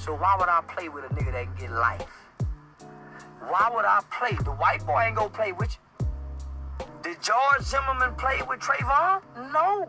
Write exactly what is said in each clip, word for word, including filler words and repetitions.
So why would I play with a nigga that can get life? Why would I play? The white boy ain't gonna play with you. Did George Zimmerman play with Trayvon? No.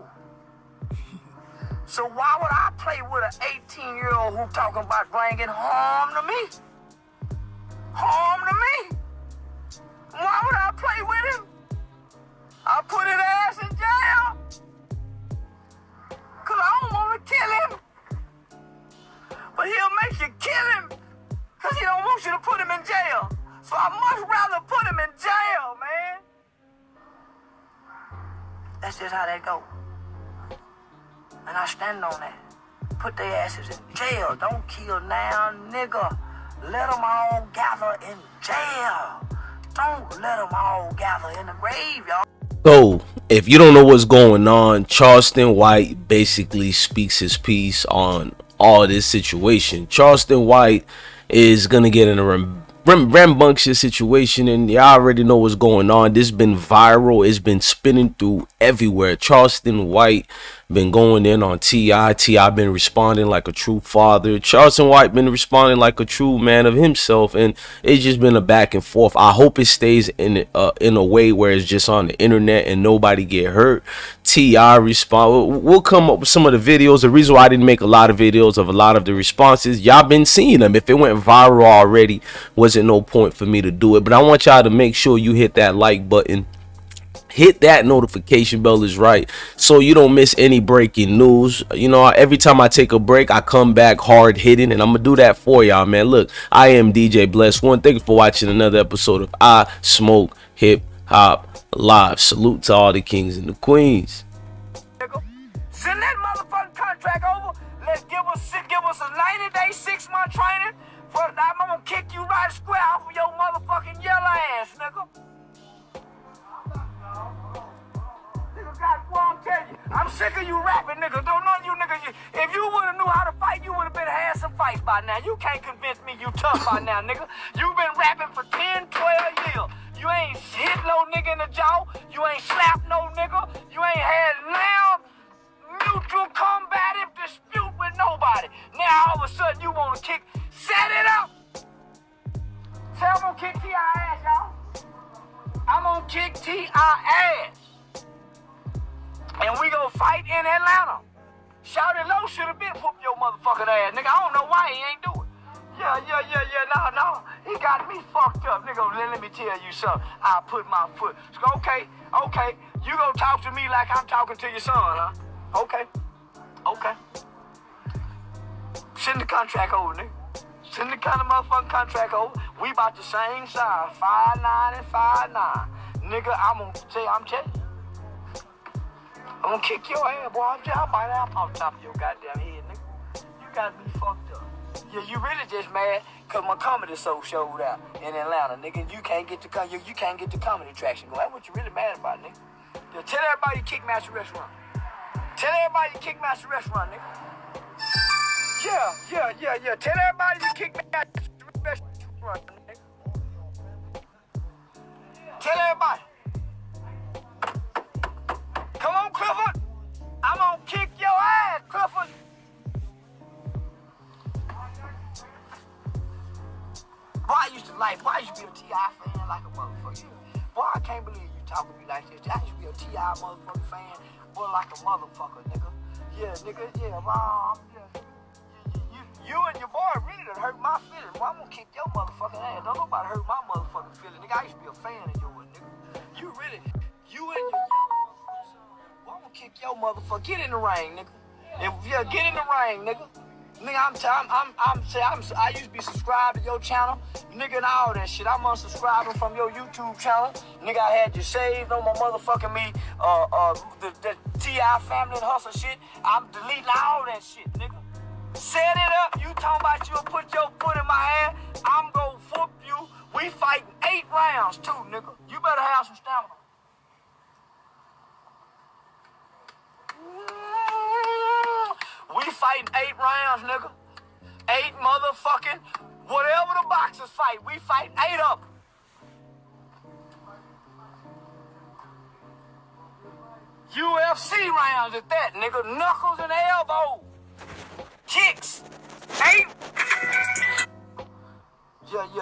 So why would I play with an eighteen-year-old who talking about bringing harm to me? Harm to me? Why would I play with him? I put his ass in jail. Cause I don't want to kill him. But he'll make you kill him. Cause he don't want you to put him in jail. So I much rather put him in jail, man. That's just how that go. And I stand on that. Put their asses in jail. Don't kill now, nigga. Let them all gather in jail. Don't let them all gather in the grave, y'all. So, if you don't know what's going on, Charleston White basically speaks his piece on all this situation. Charleston White is going to get in a ram ram rambunctious situation, and y'all already know what's going on. This been viral. It's been spinning through everywhere. Charleston White been going in on T I T I been responding like a true father. Charleston White been responding like a true man of himself, and it's just been a back and forth. I hope it stays in uh, in a way where it's just on the internet and nobody get hurt. T I respond. We'll come up with some of the videos. The reason why I didn't make a lot of videos of a lot of the responses, y'all been seeing them. If it went viral already, wasn't no point for me to do it. But I want y'all to make sure you hit that like button. Hit that notification bell is right, so you don't miss any breaking news. You know, every time I take a break, I come back hard hitting, and I'm gonna do that for y'all, man. Look, I am D J Bless One. Thank you for watching another episode of I Smoke Hip Hop Live. Salute to all the kings and the queens. Send that motherfucking contract over. Let's give us give us a ninety day, six month training. For I'm gonna kick you right square off of your motherfucking yellow ass, nigga. I'm sick of you rapping, nigga. Don't none of you niggas. If you would have knew how to fight, you would have been had some fights by now. You can't convince me you tough by now, nigga. You been rapping for ten, twelve years. You ain't hit no nigga in the jaw. You ain't slapped no nigga. You ain't had now mutual combative dispute with nobody. Now all of a sudden you want to kick. Set it up. Say I'm gonna kick T I ass, y'all. I'm gonna kick T I ass. And we gonna fight in Atlanta. Shawty Low should have been whooping your motherfucking ass, nigga. I don't know why he ain't do it. Yeah, yeah, yeah, yeah, no, no. He got me fucked up, nigga. Let, let me tell you something. I put my foot. Okay, okay. You gonna talk to me like I'm talking to your son, huh? Okay, okay. Send the contract over, nigga. Send the kind of motherfucking contract over. We about the same size, five nine and five nine. Nigga, I'm gonna tell you, I'm telling you. I'm gonna kick your ass, boy. I'm just bite out on top of your goddamn head, nigga. You got me fucked up. Yeah, you really just mad cause my comedy show showed out in Atlanta, nigga. You can't get the you, you can't get the comedy traction going. That's what you really mad about, nigga. Yeah, tell everybody you Kickmaster Restaurant. Tell everybody you Kickmaster Restaurant, nigga. Yeah, yeah, yeah, yeah. Tell everybody you Kickmaster Restaurant, nigga. Tell everybody. Come on, Clifford. I'm gonna kick your ass, Clifford. Boy, I used to like, boy, I used to be a T I fan like a motherfucker. Boy, I can't believe you talking to me like this. I used to be a T I motherfucker fan, boy, like a motherfucker, nigga. Yeah, nigga, yeah, mom. Yeah. You, you, you and your boy really done hurt my feelings. Boy, I'm gonna kick your motherfucking ass. Don't nobody hurt my motherfucking feelings, nigga. I used to be a fan of yours, nigga. You really, you and your I'm gonna kick your motherfucker. Get in the ring, nigga. If, yeah, get in the ring, nigga. Nigga, I'm, I'm, I'm, I'm, I'm, I used to be subscribed to your channel, nigga, and all that shit. I'm unsubscribing from your YouTube channel, nigga. I had you saved on my motherfucking me, uh, uh, the, the T I family and hustle shit. I'm deleting all that shit, nigga. Set it up. You talking about you'll put your foot in my hand? I'm gonna whoop you. We fighting eight rounds too, nigga. You better have some stamina. We fighting eight rounds, nigga. Eight motherfucking, whatever the boxers fight, we fight eight of them. U F C rounds at that, nigga. Knuckles and elbows. Kicks. Eight.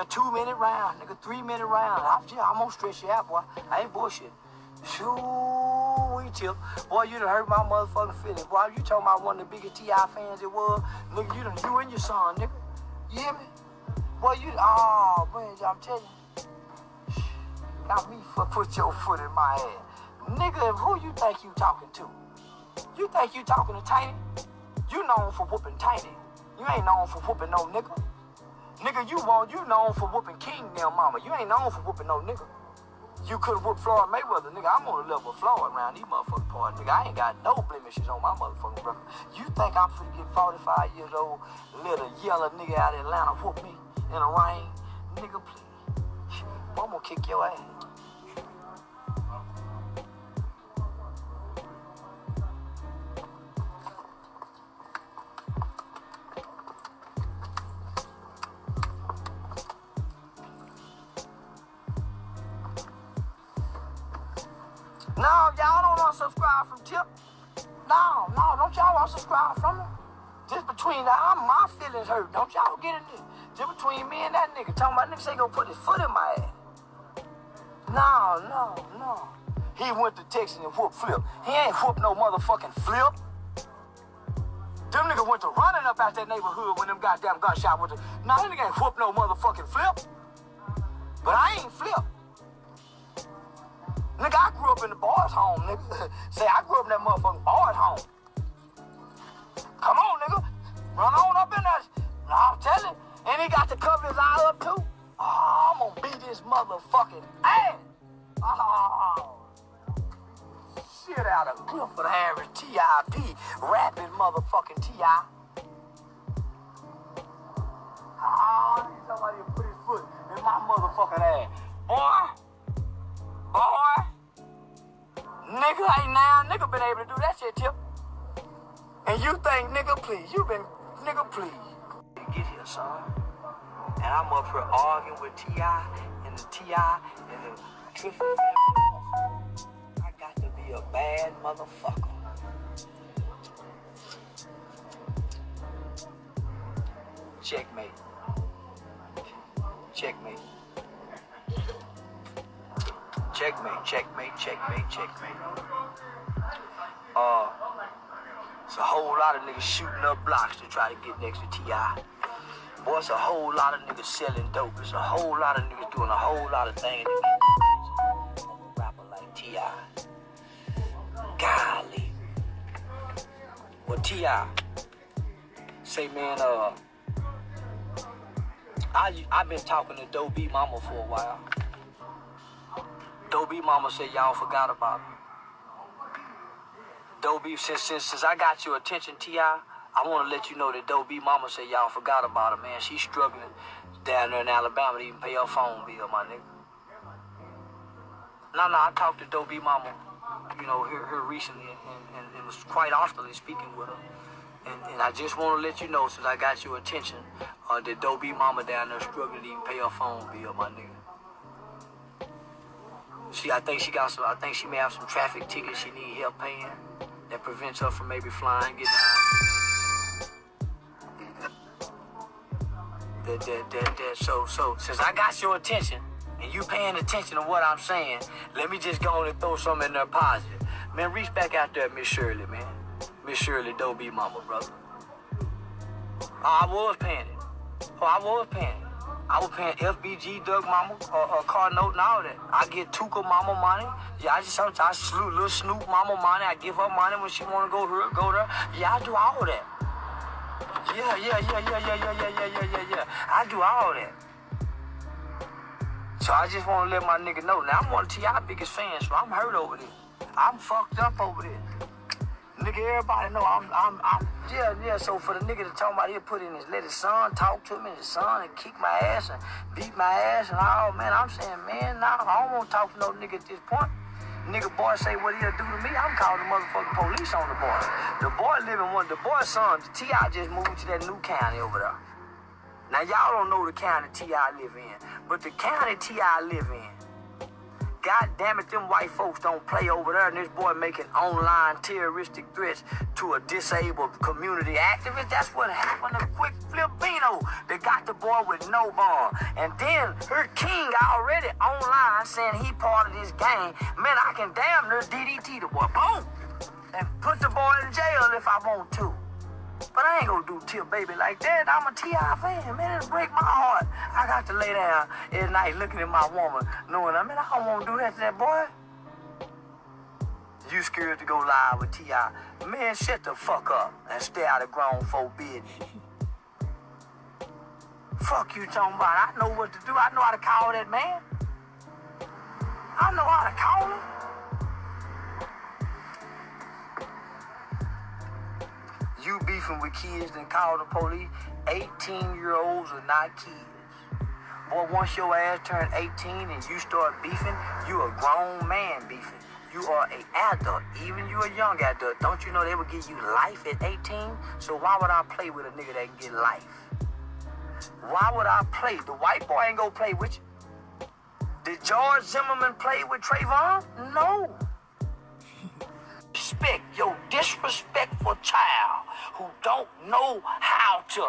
a two-minute round, nigga, three-minute round. I'm, yeah, I'm gonna stretch you out, boy. I ain't bullshit. Shoo, we chill. Boy, you done hurt my motherfucking feelings. Boy, you talking about one of the biggest T I fans it was. Nigga, you done, you and your son, nigga. You hear me? Boy, you, oh, man, I'm telling you. Got me for put your foot in my ass. Nigga, who you think you talking to? You think you talking to Tiny? You known for whooping Tiny. You ain't known for whooping no nigga. Nigga, you want, you known for whooping King now, mama. You ain't known for whooping no nigga. You could've whooped Floyd Mayweather, nigga. I'm on the level of Floyd around these motherfucking parts, nigga. I ain't got no blemishes on my motherfucking record. You think I'm finna get forty-five years old, little yellow nigga out of Atlanta whoop me in the rain? Nigga, please. I'm gonna kick your ass. No, y'all don't unsubscribe from Tip. No, no, don't y'all unsubscribe from him. Just between the, I'm, my feelings hurt. Don't y'all get in there. Just between me and that nigga. Talking about niggas ain't gonna put his foot in my ass. No, no, no. He went to Texas and whooped Flip. He ain't whooped no motherfucking Flip. Them niggas went to running up out that neighborhood when them goddamn gunshot went to. Nah, that nigga ain't whooped no motherfucking Flip. But I ain't Flip. Nigga, I grew up in the boys' home, nigga. Say, I grew up in that motherfucking boys' home. Come on, nigga. Run on up in there. I'm telling you. And he got to cover his eye up, too. Oh, I'm gonna beat this motherfucking ass. Oh. Shit out of Clifford Harris, T I P, rapping motherfucking T I Oh, somebody put his foot in my motherfucking ass. Boy. Boy, nigga ain't now, nigga been able to do that shit, Tip. And you think, nigga, please, you been, nigga, please. Get here, son. And I'm up here arguing with T I and the T I and the Clifford family. I got to be a bad motherfucker. Checkmate. Checkmate. Checkmate, checkmate, checkmate, checkmate. Uh, it's a whole lot of niggas shooting up blocks to try to get next to T I Boy, it's a whole lot of niggas selling dope. It's a whole lot of niggas doing a whole lot of things to get a rapper like T I Golly. Well, T I say, man, uh, I, I've been talking to Doe B Mama for a while. Doe B Mama said y'all forgot about me. Doe B, since, since, since I got your attention, T I, I want to let you know that Doe B Mama said y'all forgot about her, man. She's struggling down there in Alabama to even pay her phone bill, my nigga. No, no, I talked to Doe B Mama, you know, here, here recently, and, and, and was quite oftenly speaking with her. And, and I just want to let you know, since I got your attention, uh, that Doe B Mama down there struggling to even pay her phone bill, my nigga. She, I think she got some, I think she may have some traffic tickets she need help paying that prevents her from maybe flying, getting high. That, that, that, that, so, so, since I got your attention and you paying attention to what I'm saying, let me just go on and throw something in there positive. Man, reach back out there, Miss Shirley, man. Miss Shirley, Doe B Mama, brother. Oh, I was paying it. Oh, I was paying it. I was paying F B G, Doug Mama, uh, uh, car note and all that. I get Tuka Mama money. Yeah, I just sometimes I salute little Snoop Mama money. I give her money when she want to go here, go there. Yeah, I do all that. Yeah, yeah, yeah, yeah, yeah, yeah, yeah, yeah, yeah, yeah, yeah. I do all that. So I just want to let my nigga know. Now, I'm one of T I's biggest fans, so I'm hurt over this. I'm fucked up over this. Nigga, everybody know I'm, I'm, I'm, yeah, yeah, so for the nigga to talk about he'll put in his, let his son talk to me, his son, and kick my ass and beat my ass and all, man, I'm saying, man, nah, I don't want to talk to no nigga at this point. Nigga boy say what he'll do to me, I'm calling the motherfucking police on the boy. The boy living one, the boy's son, the T I just moved to that new county over there. Now, y'all don't know the county T I live in, but the county T I live in, God damn it, them white folks don't play over there, and this boy making online terroristic threats to a disabled community activist. That's what happened to Quick Flip Bino. They got the boy with no bond. And then her king already online saying he part of this gang. Man, I can damn near D D T the boy. Boom! And put the boy in jail if I want to. But I ain't gonna do Tip Baby like that. I'm a T I fan, man. It'll break my heart. I got to lay down at night looking at my woman, knowing, I mean, I don't want to do that to that boy. You scared to go live with T I Man, shut the fuck up and stay out of grown folk business. Fuck you talking about. I know what to do. I know how to call that man. I know how to call him. You beefing with kids and call the police. eighteen-year-olds are not kids. Boy, once your ass turn eighteen and you start beefing, you a grown man beefing. You are an adult, even you a young adult. Don't you know they will give you life at eighteen? So why would I play with a nigga that can get life? Why would I play? The white boy ain't gonna play with you. Did George Zimmerman play with Trayvon? No. Respect your disrespectful child who don't know how to.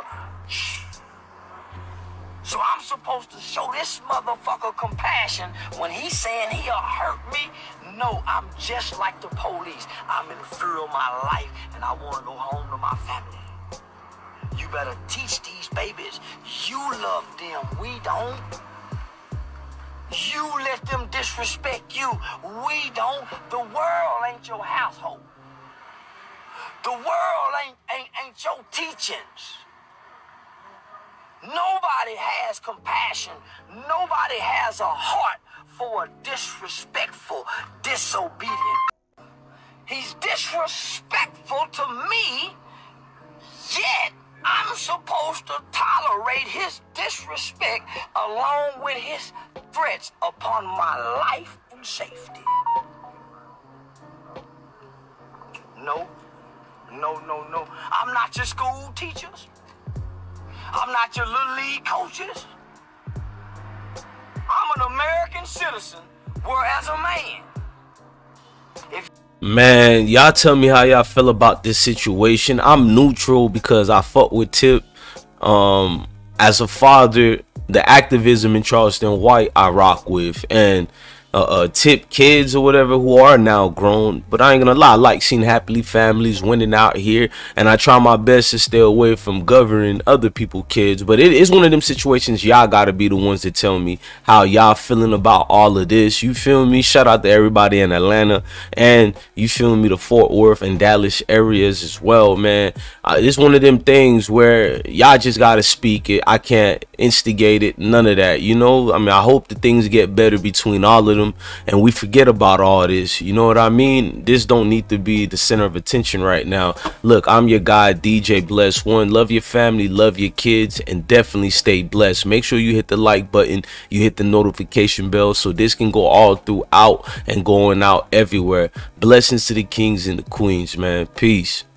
So I'm supposed to show this motherfucker compassion when he's saying he'll hurt me? No, I'm just like the police. I'm in fear of my life and I want to go home to my family. You better teach these babies. You love them. We don't. You let them disrespect you. We don't. The world ain't your household. The world ain't, ain't, ain't your teachings. Nobody has compassion. Nobody has a heart for a disrespectful, disobedient. He's disrespectful to me, yet I'm supposed to tolerate his disrespect along with his threats upon my life and safety. No, no, no, no. I'm not your school teachers. I'm not your little league coaches. I'm an American citizen, whereas a man. If Man, y'all tell me how y'all feel about this situation. I'm neutral because I fuck with Tip. Um, as a father, the activism in Charleston White I rock with, and uh, uh, Tip kids or whatever who are now grown. But I ain't gonna lie, I like seeing happily families winning out here, and I try my best to stay away from governing other people's kids. But it is one of them situations y'all gotta be the ones that tell me how y'all feeling about all of this. You feel me? Shout out to everybody in Atlanta, and you feel me, the Fort Worth and Dallas areas as well, man. Uh, it's one of them things where y'all just gotta speak it. I can't instigate it, none of that, you know. I mean, I hope that things get better between all of them and we forget about all this, you know what I mean? This don't need to be the center of attention right now. Look, I'm your guy, D J Bless One. Love your family, love your kids, and definitely stay blessed. Make sure you hit the like button, you hit the notification bell so this can go all throughout and going out everywhere. Blessings to the kings and the queens, man. Peace.